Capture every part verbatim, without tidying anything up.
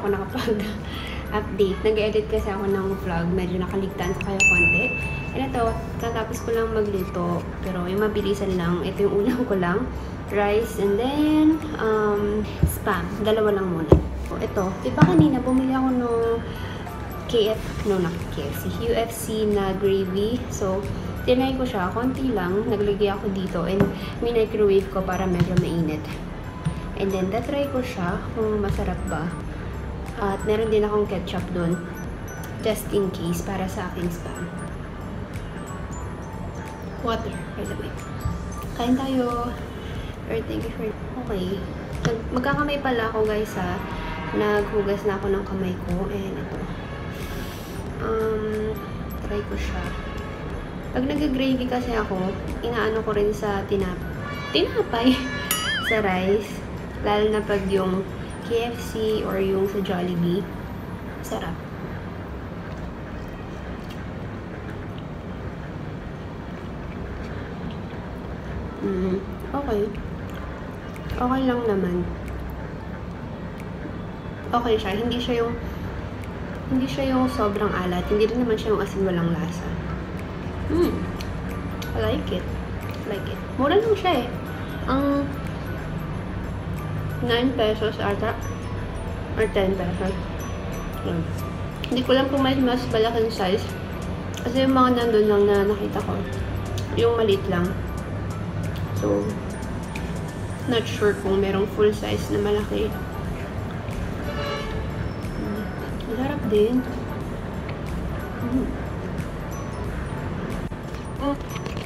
ako nakapag-update. Nag-edit kasi ako ng vlog. Medyo nakaligtaan sa kayo konti. And ito, katapos ko lang magluto. Pero yung mabilisan lang. Ito yung ulam ko lang. Rice and then um, spam. Dalawa lang muna. Ito, diba kanina bumili ako ng K F, no not K F C, U F C na gravy. So, tinay ko siya. Konti lang. Naglagay ako dito. And minicrowave ko para medyo mainit. And then, tatry ko siya kung masarap ba. At meron din akong ketchup doon. Just in case, para sa aking spam. Water, by the way. Kain tayo. Or thank you for... Okay. Magkakamay pala ako, guys, ha. Naghugas na ako ng kamay ko. And ito. Um, try ko siya. Pag nag-gravy kasi ako, inaano ko rin sa tinap tinapay sa rice. Lalo na pag yung K F C or yung sa Jollibee. Sarap. Mm, okay. Okay lang naman. Okay siya. Hindi siya yung hindi siya yung sobrang alat. Hindi rin naman siya yung asin walang lasa. Mm. I like it. I like it. Mura lang siya eh. Ang nine pesos ata. Or ten pesos. Yun. Hindi ko lang kung may mas malaking size. Kasi yung mga nandun lang na nakita ko. Yung maliit lang. So, not sure kung merong full size na malaki. Mm. Masarap din. Mm. Mm.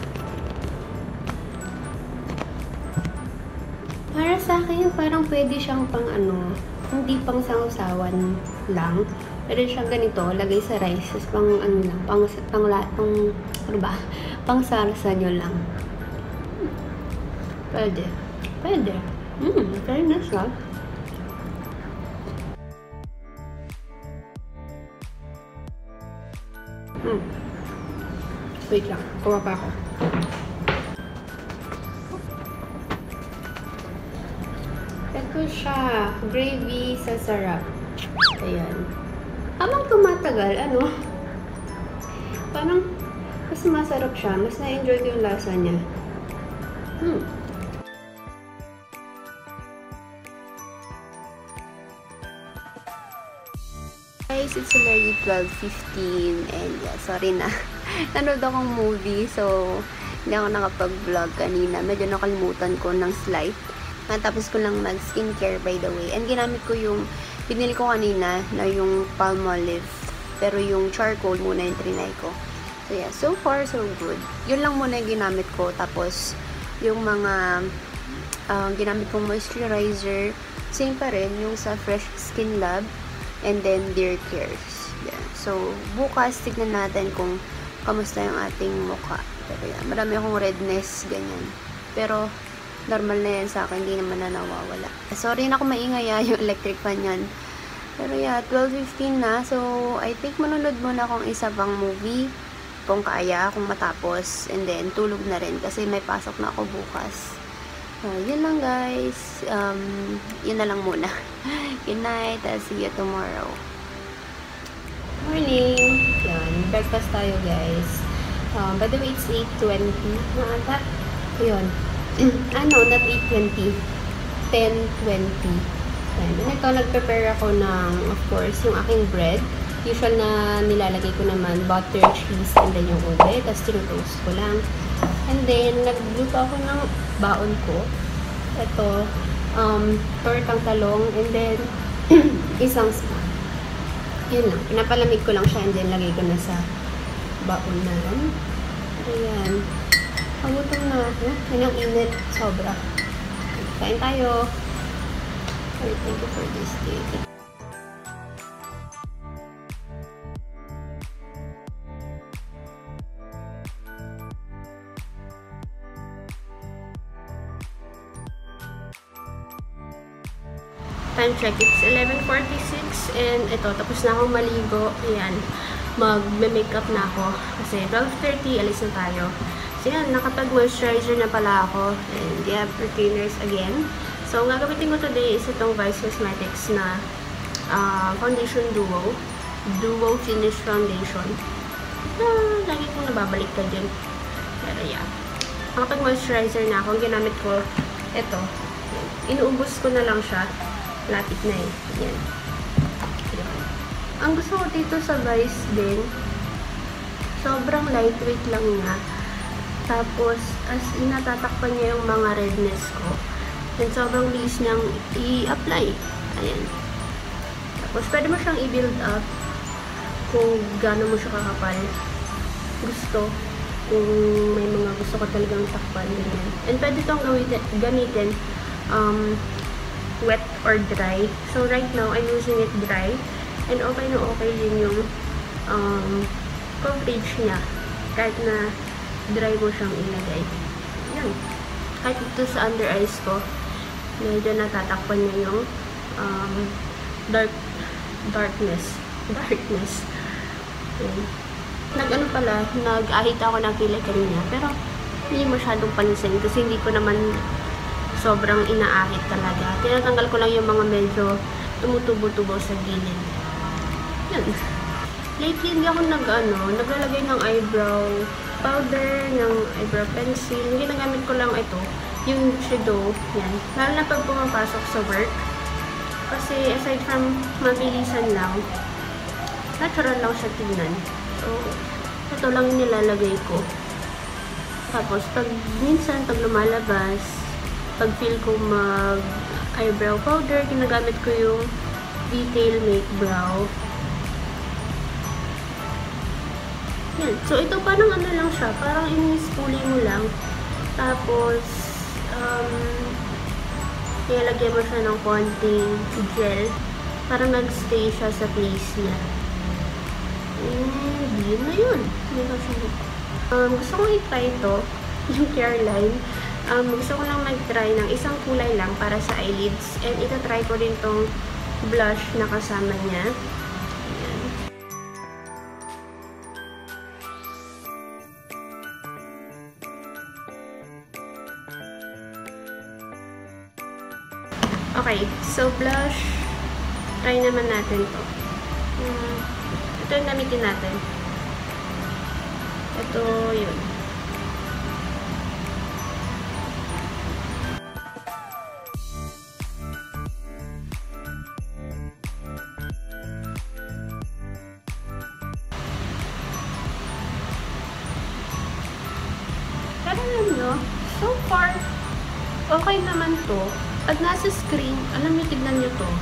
Para sa akin, parang pwede siyang pang ano, hindi pang sangsawan lang. Pero siyang ganito, lagay sa rice, tapos pang ano lang, pang, pang, pang, pang ano ba? Pang sarsa nyo lang. Pwede. Pwede. Mmm, very nice lang. Hmm. Wait lang, kuha pa ako. Ito siya, gravy sa sarap. Ayan. Habang tumatagal, ano, parang mas masarap siya. Mas na-enjoy ko yung lasa niya. Hmm. Guys, it's already twelve fifteen and yeah, sorry na. Nanood akong movie, so hindi ako nakapag-vlog kanina. Medyo nakalimutan ko ng slide. Matapos ko lang mag-skincare by the way. And ginamit ko yung, pinili ko kanina na yung Palmolive. Pero yung charcoal muna yung trinay ko. So yeah, so far so good. Yun lang muna yung ginamit ko. Tapos yung mga uh, ginamit kong moisturizer, same pa rin yung sa Fresh Skin Lab. And then Dear Cares. Yeah. So bukas tignan natin kung kamusta yung ating mukha. Pero yeah, marami akong redness, ganyan. Pero normal na yan sa akin, hindi naman na nawawala. Sorry na kung maingay ah, yung electric fan yan. Pero yeah, twelve fifteen na. So, I think manunod muna akong isa pang movie. Kung kaya, kung matapos. And then, tulog na rin. Kasi may pasok na ako bukas. So, yun lang guys. Um, yun na lang muna. Good night. I'll see you tomorrow. Morning! Yan. Breakfast tayo guys. Um, by the way, it's eight twenty na ata. Yun. ano, not eight twenty. ten twenty. And ito, nag-prepare ako ng, of course, yung aking bread. Usual na nilalagay ko naman butter, cheese, and then yung ube. Tapos tinutoast ko lang. And then, nagluto ako ng baon ko. Ito, um, tortang talong, and then, isang spam. Yun lang. Pinapalamig ko lang siya, and then lagay ko na sa baon na lang. Ayan. Pagutom na ako. Yun ang init. Sobra. Kain tayo. Thank you for this day. Time check, it's eleven forty-six and ito, tapos na akong maligo. Ayan, mag-makeup na ako kasi twelve thirty, alis na tayo. So yan, nakapag-moisturizer na pala ako and yeah, retainers again. So, ang gagamitin ko today is itong Vice Cosmetics na uh, foundation duo. Duo Finish Foundation. Na lagi kong nababalik ka dyan. Pero yeah. Kapag moisturizer na ako, ginamit ko ito. Inuubos ko na lang siya. Lapit na eh. Yan. Ang gusto ko dito sa Vice din, sobrang lightweight lang niya. Tapos, as inatatakpan niya yung mga redness ko. And sobrang liis niyang i-apply. Ayan. Tapos, pwede mo siyang i-build up kung gaano mo siya kakapal. Gusto. Kung may mga gusto ka talagang takpan. Ganyan. And pwede itong gamitin um, wet or dry. So, right now, I'm using it dry. And okay na okay din yung um, coverage niya. Kahit na dry mo siyang ilagay. Yan. Kahit ito sa under eyes ko, medyo natatakpan niya yung um, dark darkness. Darkness. Yan. Nag-ano pala, nag-ahit ako ng kilay kanina. Pero, hindi masyadong pansin kasi hindi ko naman sobrang inaahit talaga. Tinatanggal ko lang yung mga medyo tumutubo-tubo sa gilid. Yan. Lately, hindi ako nag-ano, naglalagay ng eyebrow powder, ng eyebrow pencil. Yung ginagamit ko lang ito, yung shadow. Yan. Lalo na pag pumapasok sa work. Kasi, aside from mabilisan lang, natural lang siya tingnan. So, ito lang yung nilalagay ko. Tapos, pag minsan, pag lumalabas, pag feel ko mag-eyebrow powder, ginagamit ko yung Detail Make Brow. Yan. So, ito parang ano lang siya. Parang ini-spoolie mo lang. Tapos, um, nilagyan mo siya ng konting gel. Parang nag-stay siya sa place niya. And, yun na yun. Um, gusto kong i-try ito, yung Careline. Um, gusto ko lang mag-try ng isang kulay lang para sa eyelids. And ita-try ko din tong blush na kasama niya. Ayan. Okay, so blush. Try naman natin to. Hmm. Ito yung gamitin natin. Ito, yun. Pero alam nyo, so far, okay naman to. Pag nasa screen, alam nyo, tignan nyo to.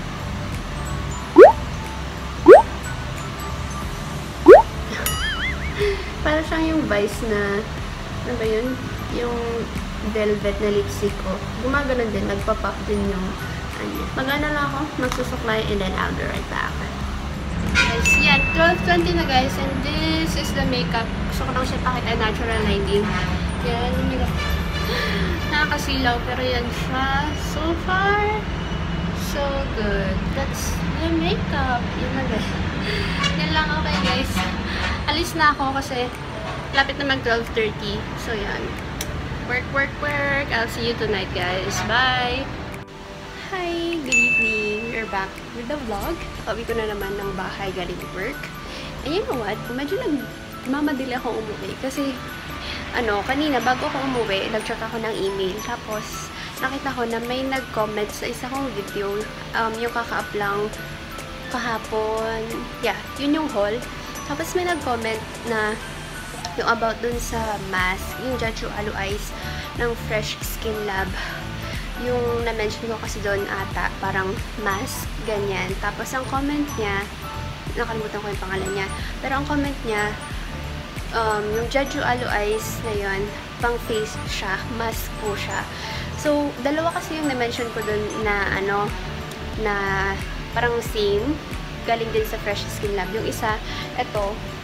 Para siyang yung Vice na, ano ba yun? Yung velvet na lipstick ko. Gumaganon din, nagpa-pop din yung, ano. Mag-ano lang ako, magsusuklay, and then I'll be right back. Guys, yan, twelve twenty na guys, and this is the makeup. Gusto ko lang siya pakita, natural lighting. Yan, nakakasilaw, pero yan siya. So far, so good. That's the makeup. Yan na guys. Yan lang, okay guys. Alis na ako kasi lapit na mag twelve thirty. So, yan. Work, work, work. I'll see you tonight, guys. Bye! Hi! Good evening! We're back with the vlog. Pauwi ko na naman ng bahay galing work. And you know what? Medyo nagmamadali ako umuwi. Kasi, ano, kanina bago ako umuwi, nag-check ako ng email. Tapos, nakita ko na may nag-comment sa isa kong video. Um, yung kaka-up lang kahapon. Yeah, yun yung haul. Tapos may nag-comment na yung about dun sa mask, yung Jeju Aloe Eyes ng Fresh Skin Lab. Yung na-mention ko kasi doon ata, parang mask, ganyan. Tapos ang comment niya, nakalimutan ko yung pangalan niya, pero ang comment niya, um, yung Jeju Aloe Eyes na yun, pang face siya, mask po siya. So, dalawa kasi yung na-mention ko doon na ano, na parang same, galing din sa Fresh Skin Lab. Yung isa, ito,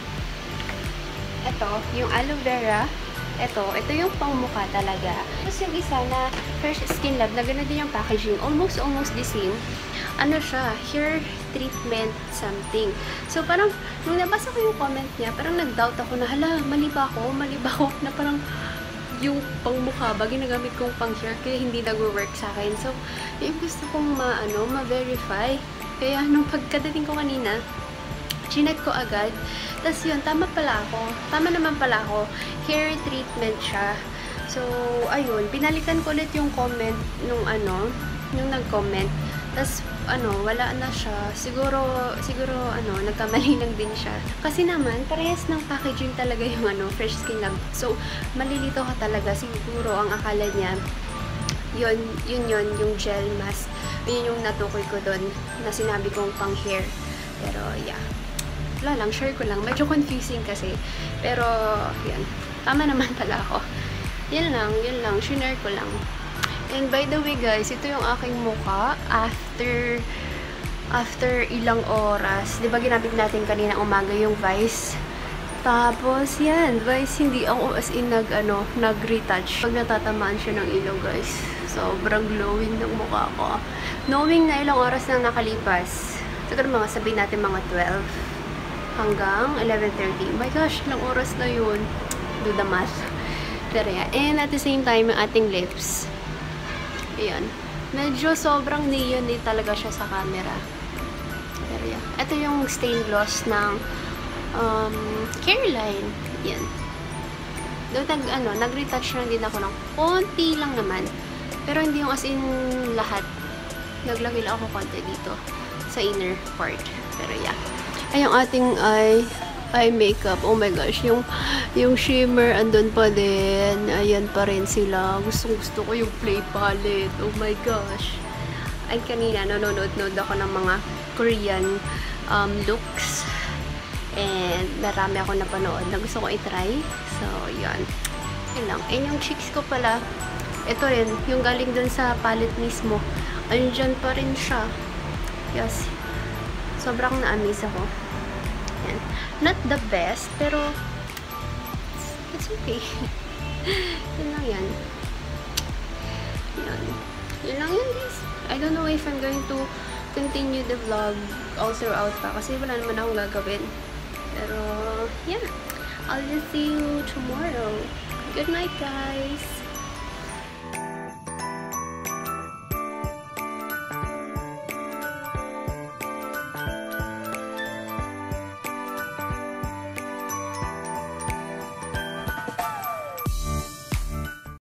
ito, yung aloe vera, ito, ito yung pangmukha talaga. Tapos yung isa na Fresh Skin Lab, na gano'n din yung packaging, almost, almost the same. Ano siya, hair treatment something. So, parang, nung nabasa ko yung comment niya, parang nag-doubt ako na, hala, mali ba ako? Mali ba ako? Na parang, yung pangmukha ba, ginagamit kong pang hair, kaya hindi nag-work sa akin. So, yung gusto kong ma, ano, ma-verify. Kaya nung pagkadating ko kanina, chinek ko agad. Tapos yun, tama pala ako. Tama naman pala ako. Hair treatment siya. So, ayun, binalikan ko ulit yung comment nung ano, yung nag-comment. Tapos, ano, wala na siya. Siguro, siguro, ano, nagkamali lang din siya. Kasi naman, parehas ng packaging talaga yung, ano, Fresh Skin Lab. So, malilito ka talaga. Siguro, ang akala niya, yun, yun yun, yung gel mask. Yun yung natukoy ko doon na sinabi kong pang hair. Pero, yeah. Wala lang, share ko lang. Medyo confusing kasi. Pero, yan. Tama naman pala ako. Yan lang, yun lang. Shinare ko lang. And by the way guys, ito yung aking mukha after after ilang oras. Di ba ginamit natin kanina umaga yung Vice? Tapos yan, Vice hindi ako as in nag, ano, nag-retouch. Pag natatamaan siya ng ilaw guys, sobrang glowing ng mukha ko. Knowing na ilang oras nang nakalipas, siguro mga sabihin natin mga twelve hanggang eleven thirty. Oh my gosh, ilang oras na yun. Do the math. Pero yeah. And at the same time, yung ating lips. Ayan. Medyo sobrang neon din talaga siya sa camera. Pero yeah. Ito yung stain gloss ng um, Careline. Yan. Doon nag, ano, nag-retouch lang din ako ng konti lang naman. Pero hindi yung as in lahat. Naglagay lang ako konti dito sa inner part. Pero yeah. Ay, yung ating eye, eye makeup. Oh my gosh. Yung, yung shimmer, andun pa din. Ayan pa rin sila. Gusto, gusto ko yung Play palette. Oh my gosh. Ay, kanina, nanonood-nood ako ng mga Korean um, looks. And marami ako napanood na gusto ko i-try. So, yan. Yun lang. And yung cheeks ko pala, ito rin, yung galing dun sa palette mismo. Andyan pa rin siya. Yes. Sobrang na-amaze ako. Yan. Not the best, pero it's okay. Yun lang yan. Yun. Yun lang yan, guys. I don't know if I'm going to continue the vlog all throughout pa. Kasi wala naman akong gagawin. Pero, yeah. I'll just see you tomorrow. Good night, guys.